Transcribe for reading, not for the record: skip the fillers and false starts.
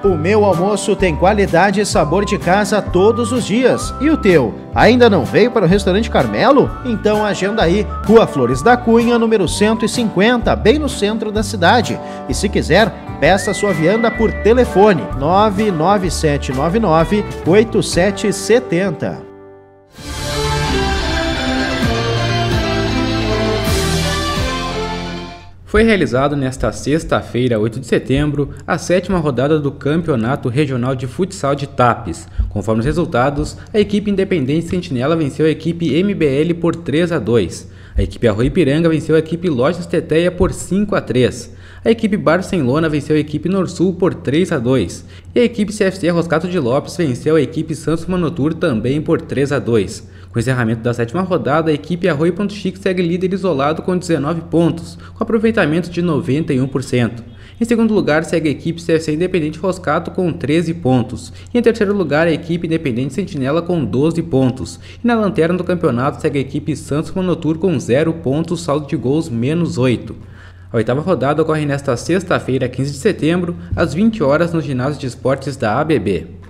O meu almoço tem qualidade e sabor de casa todos os dias. E o teu? Ainda não veio para o Restaurante Carmelo? Então agenda aí, Rua Flores da Cunha, número 150, bem no centro da cidade. E se quiser, peça sua vianda por telefone 99799-8770. Foi realizado nesta sexta-feira, 8 de setembro, a 7ª rodada do Campeonato Regional de Futsal de Tapes. Conforme os resultados, a equipe Independente Sentinela venceu a equipe MBL por 3-2. A equipe Arroio Ipiranga venceu a equipe Lojas Teteia por 5-3. A equipe Barcelona venceu a equipe Norsul por 3-2. E a equipe CFC Roscato de Lopes venceu a equipe Santos Manotur também por 3-2. Com o encerramento da 7ª rodada, a equipe Arroio Ponto Chique segue líder isolado com 19 pontos, com aproveitamento de 91%. Em segundo lugar, segue a equipe CFC Independente Roscato com 13 pontos. E em terceiro lugar, a equipe Independente Sentinela com 12 pontos. E na lanterna do campeonato segue a equipe Santos Manotur com 0 pontos, saldo de gols -8. A 8ª rodada ocorre nesta sexta-feira, 15 de setembro, às 20 horas no ginásio de esportes da ABB.